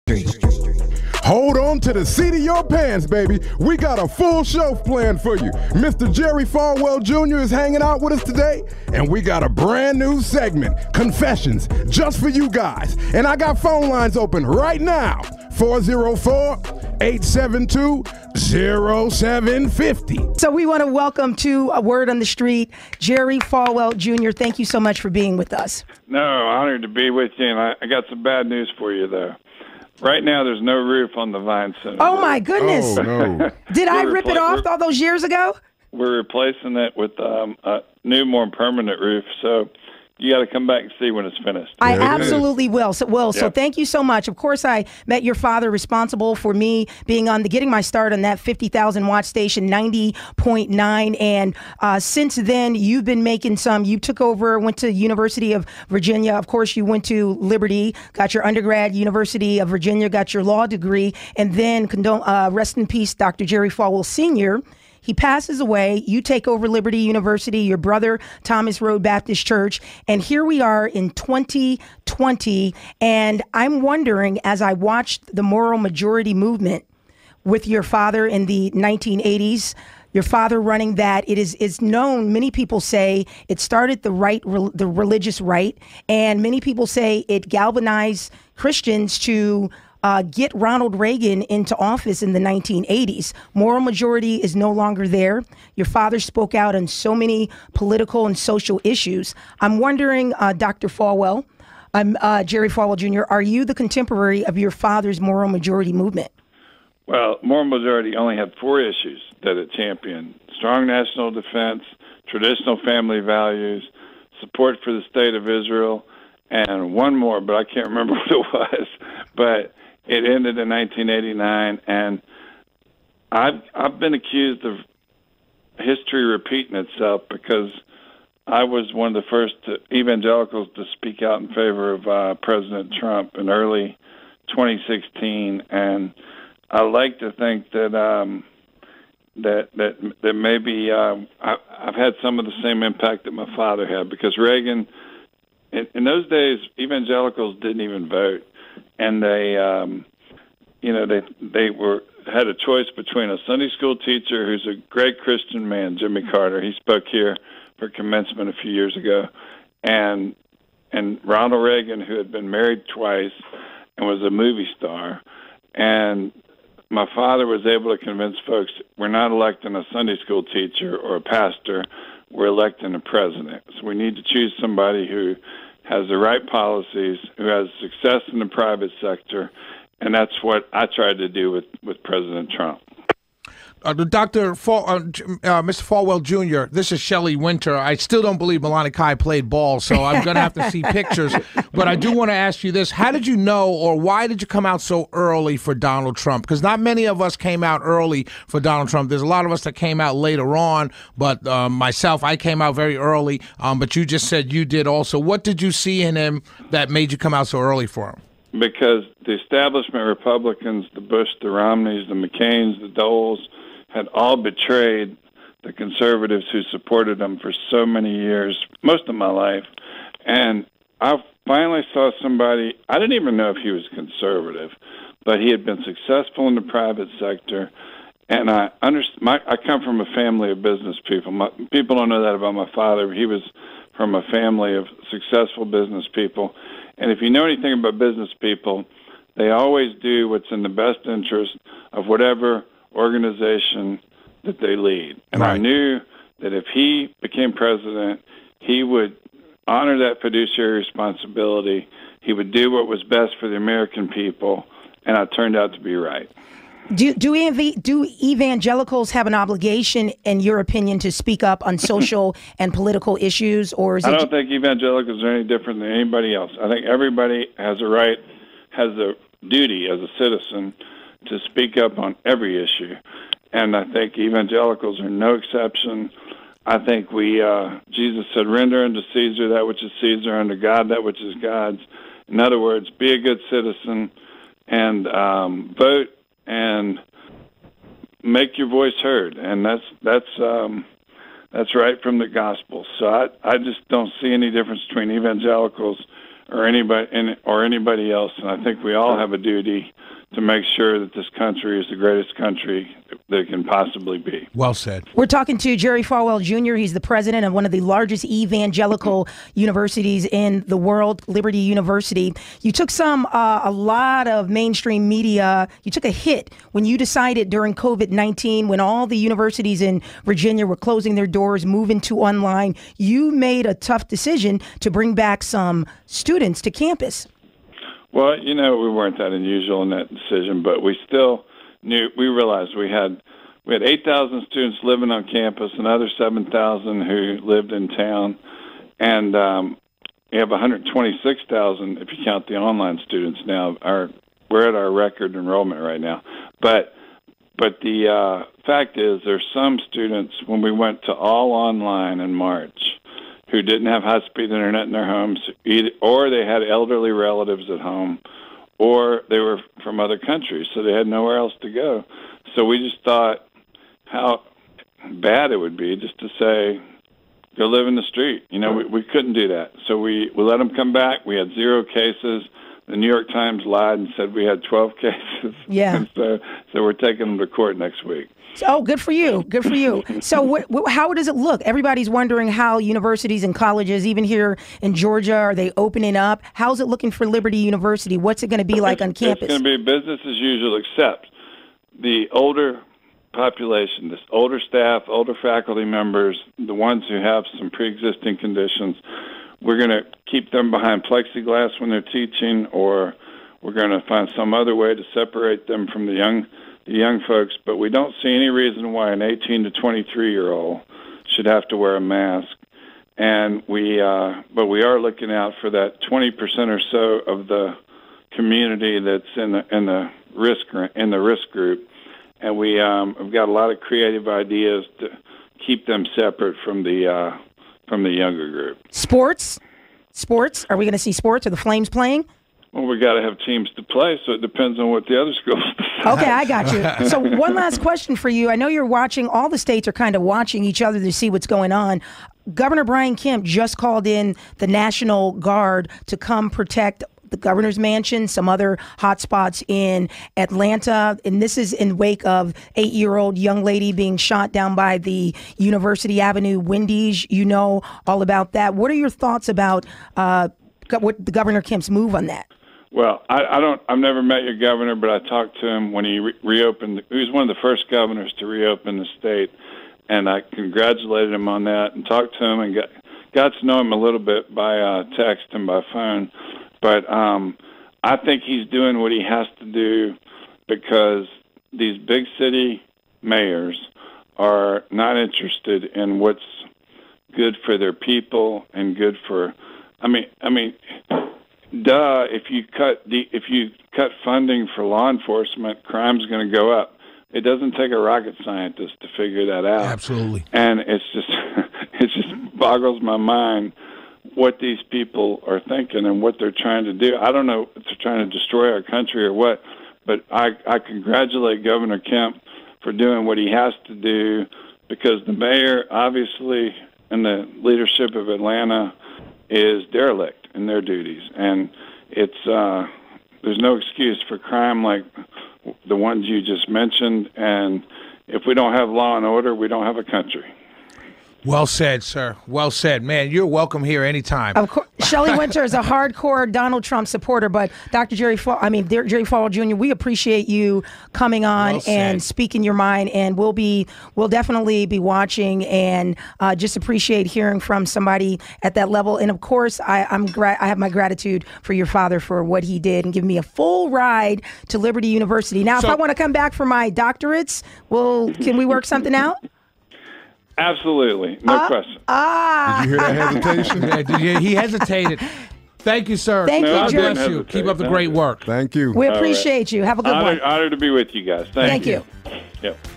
Hold on to the seat of your pants, baby. We got a full show planned for you. Mr. Jerry Falwell Jr. is hanging out with us today, and we got a brand new segment, Confessions, just for you guys. And I got phone lines open right now, 404-872-0750. So we want to welcome to A Word on the Street, Jerry Falwell Jr. Thank you so much for being with us. No, honored to be with you, and I got some bad news for you, though. Right now, there's no roof on the Vine Center. Oh, my goodness. Oh, no. Did I rip it off all those years ago? We're replacing it with a new, more permanent roof, so you got to come back and see when it's finished. I absolutely will. So thank you so much. Of course, I met your father, responsible for me being on getting my start on that 50,000 watt station, 90.9. And since then, you've been making you took over, went to University of Virginia. Of course, you went to Liberty, got your undergrad, University of Virginia, got your law degree, and then rest in peace, Dr. Jerry Falwell Sr. He passes away. You take over Liberty University, your brother, Thomas Road Baptist Church. And here we are in 2020. And I'm wondering, as I watched the moral majority movement with your father in the 1980s, your father running that, is known, many people say it started the religious right. And many people say it galvanized Christians to get Ronald Reagan into office in the 1980s. Moral majority is no longer there. Your father spoke out on so many political and social issues. I'm wondering, Dr. Falwell, Jerry Falwell Jr., are you the contemporary of your father's moral majority movement? Well, moral majority only had 4 issues that it championed: strong national defense, traditional family values, support for the state of Israel, and one more, but I can't remember what it was. But it ended in 1989, and I've been accused of history repeating itself because I was one of the first evangelicals to speak out in favor of President Trump in early 2016, and I like to think that that maybe I've had some of the same impact that my father had, because Reagan, in those days, evangelicals didn't even vote. And they had a choice between a Sunday school teacher who's a great Christian man, Jimmy Carter. He spoke here for commencement a few years ago, and Ronald Reagan, who had been married twice and was a movie star. And my father was able to convince folks, we're not electing a Sunday school teacher or a pastor, we're electing a president. So we need to choose somebody who has the right policies, who has success in the private sector, and that's what I tried to do with President Trump. Mr. Falwell Jr., this is Shelley Winter. I still don't believe Melania Kai played ball, so I'm going to have to see pictures. But I do want to ask you this. How did you know, or why did you come out so early for Donald Trump? Because not many of us came out early for Donald Trump. There's a lot of us that came out later on, but myself, I came out very early, but you just said you did also. What did you see in him that made you come out so early for him? Because the establishment Republicans, the Bush, the Romneys, the McCains, the Doles, had all betrayed the conservatives who supported them for so many years, most of my life. And I finally saw somebody, I didn't even know if he was conservative, but he had been successful in the private sector. And I come from a family of business people. People don't know that about my father. He was from a family of successful business people. And if you know anything about business people, they always do what's in the best interest of whatever organization that they lead. And right. I knew that if he became president, he would honor that fiduciary responsibility. He would do what was best for the American people, and I turned out to be right. Do evangelicals have an obligation, in your opinion, to speak up on social and political issues, or is I don't think evangelicals are any different than anybody else. I think everybody has a right, has a duty as a citizen to speak up on every issue, and I think evangelicals are no exception. I think Jesus said, render unto Caesar that which is Caesar, unto God that which is God's. In other words, be a good citizen and vote and make your voice heard, and that's right from the gospel. So I just don't see any difference between evangelicals or anybody else. And I think we all have a duty to make sure that this country is the greatest country that it can possibly be. Well said. We're talking to Jerry Falwell Jr. He's the president of one of the largest evangelical universities in the world, Liberty University. You took a lot of mainstream media, you took a hit when you decided during COVID-19, when all the universities in Virginia were closing their doors, moving to online. You made a tough decision to bring back some students to campus. Well, we weren't that unusual in that decision, but we still realized we had 8,000 students living on campus, another 7,000 who lived in town, and we have 126,000 if you count the online students now. We're at our record enrollment right now. But the fact is there's some students, when we went to all online in March, who didn't have high-speed internet in their homes, or they had elderly relatives at home, or they were from other countries, so they had nowhere else to go. So we just thought how bad it would be just to say, go live in the street. We couldn't do that. So we let them come back. We had 0 cases. The New York Times lied and said we had 12 cases. Yeah. And so we're taking them to court next week. Oh, good for you. Good for you. So how does it look? Everybody's wondering how universities and colleges, even here in Georgia, are they opening up? How's it looking for Liberty University? What's it going to be like on campus? It's going to be business as usual, except the older population, this older staff, older faculty members, the ones who have some pre-existing conditions. We're going to keep them behind plexiglass when they're teaching, or we're going to find some other way to separate them from the young folks. But we don't see any reason why an 18 to 23-year-old should have to wear a mask. And but we are looking out for that 20% or so of the community that's in the risk group. And we've got a lot of creative ideas to keep them separate from the younger group. Sports? Are we going to see sports? Are the Flames playing? Well, we got to have teams to play, so it depends on what the other schools decide. Okay, I got you. So one last question for you. I know you're watching, all the states are kind of watching each other to see what's going on. Governor Brian Kemp just called in the National Guard to come protect the governor's mansion, some other hotspots in Atlanta. And this is in wake of 8-year-old young lady being shot down by the University Avenue Wendy's. You know all about that. What are your thoughts about what the Governor Kemp's move on that? Well, I've never met your governor, but I talked to him when he reopened. He was one of the first governors to reopen the state, and I congratulated him on that and talked to him and got to know him a little bit by text and by phone. But I think he's doing what he has to do because these big city mayors are not interested in what's good for their people and good for. I mean, duh. If you cut funding for law enforcement, crime's going to go up. It doesn't take a rocket scientist to figure that out. Absolutely. And it just boggles my mind what these people are thinking and what they're trying to do. I don't know if they're trying to destroy our country or what, but I congratulate Governor Kemp for doing what he has to do because the mayor, obviously, and the leadership of Atlanta is derelict in their duties. And it's there's no excuse for crime like the ones you just mentioned. And if we don't have law and order, we don't have a country. Well said, sir. Well said. Man, you're welcome here anytime. Of course, Shelley Winter is a hardcore Donald Trump supporter, but Dr. Jerry Falwell Jr., we appreciate you coming on and speaking your mind, and we'll definitely be watching and just appreciate hearing from somebody at that level. And of course, I have my gratitude for your father for what he did and giving me a full ride to Liberty University. Now, if I want to come back for my doctorates, can we work something out? Absolutely. No question. Did you hear that hesitation? Yeah, he hesitated. Thank you, sir. Thank you, Jerry. Bless you. Keep up the great work. Thank you. We appreciate you. Have a good one. Honored to be with you guys. Thank you. Thank you. Yep.